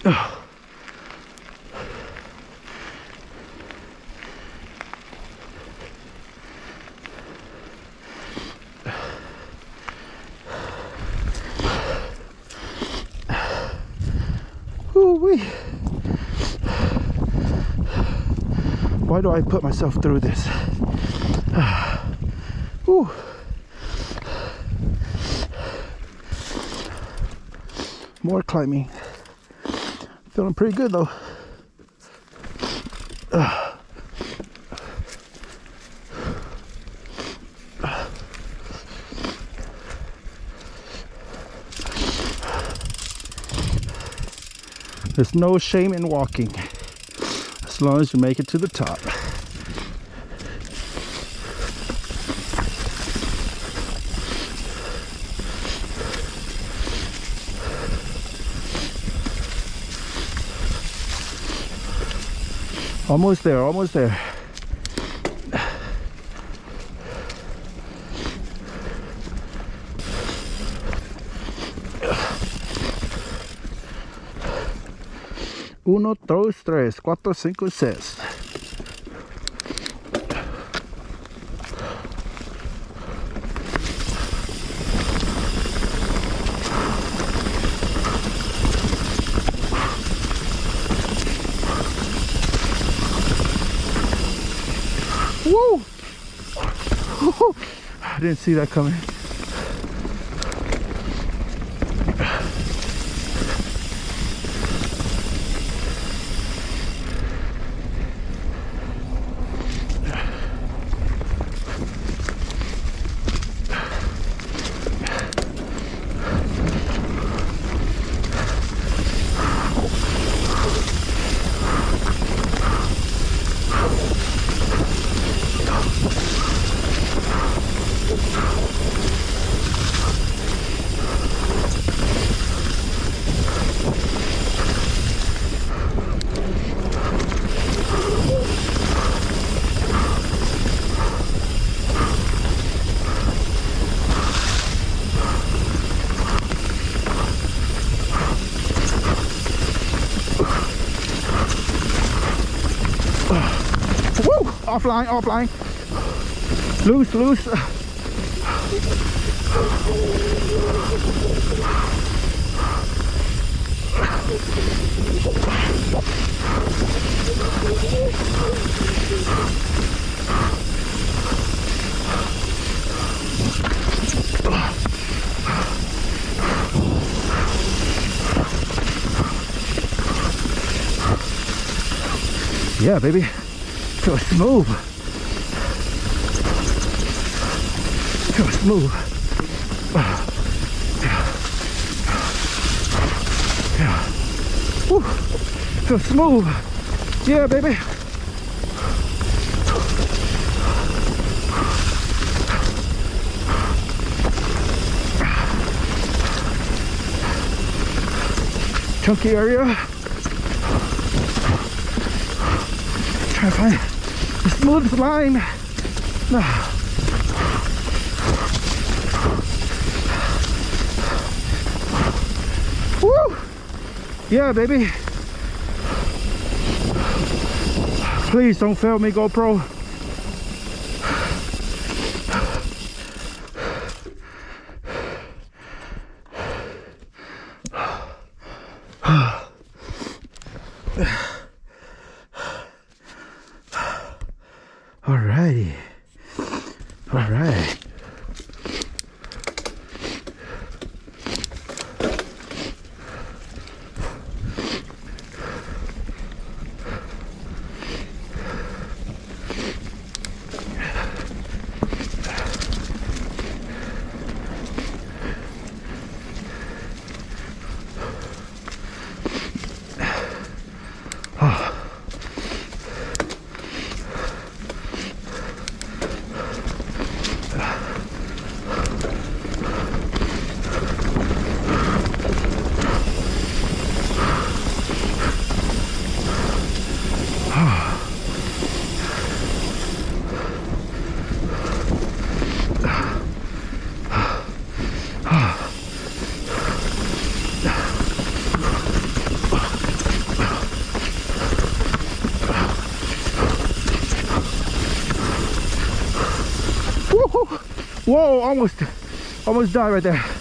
Ooh-wee. Why do I put myself through this? Ooh. More climbing. Feeling pretty good though. There's no shame in walking, as long as you make it to the top. Almost there, almost there. Uno, dos, tres, cuatro, cinco, seis. Woo! I didn't see that coming. Offline, offline. Loose, loose. Yeah, baby. So smooth. So smooth. Yeah. Woo. So smooth. Yeah, baby. Chunky area. Try to find the smoothest line. Woo! Yeah, baby. Please don't fail me, GoPro. Alrighty. Alright. Whoa, almost died right there.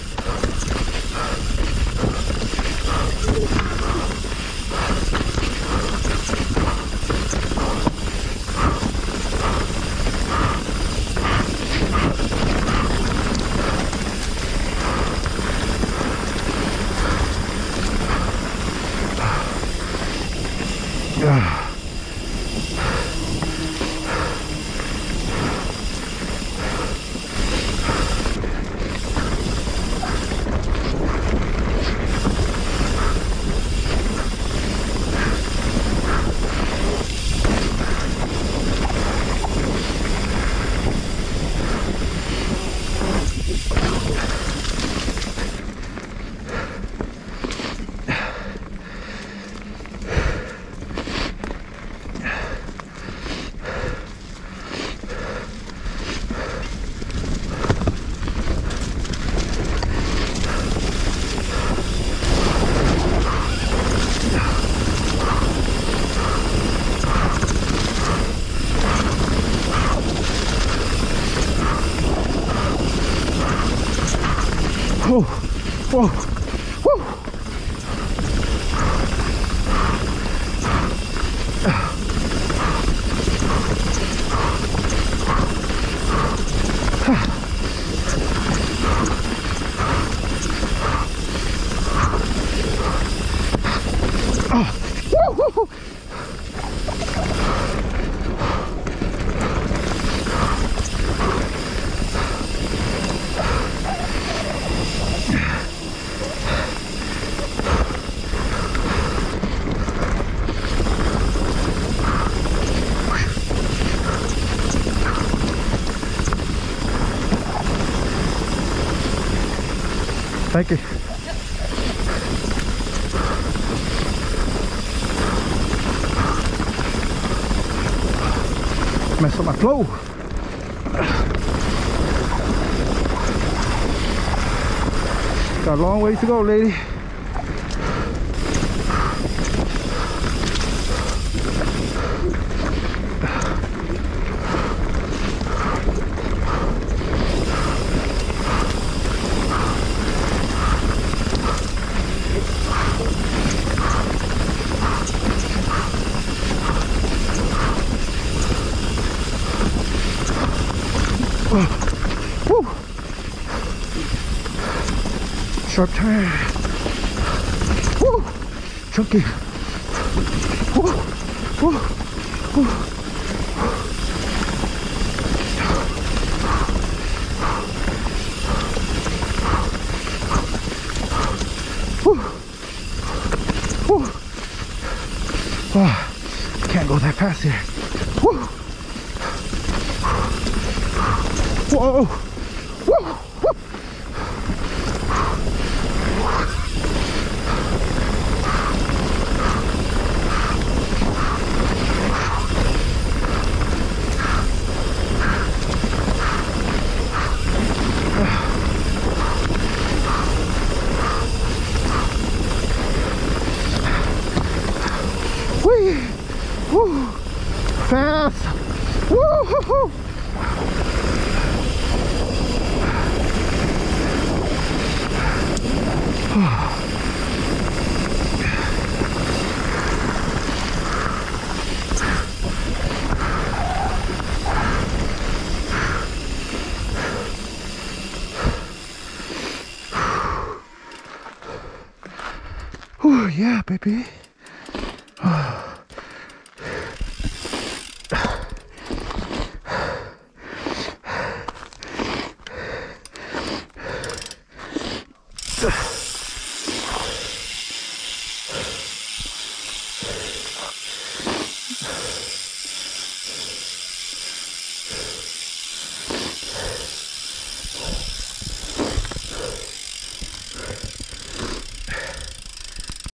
Whoa, whoa, whoa. Thank you. Mess up my flow. Got a long ways to go, lady. Woo. Sharp turn. Woo. Chunky. Woo. Woo. Woo. Woo. Woo. Oh, can't go that fast here. Woo. Whoa! Whoa! Whoa! Whee! Woo! Fast! Woo! Oh yeah, baby. Ugh.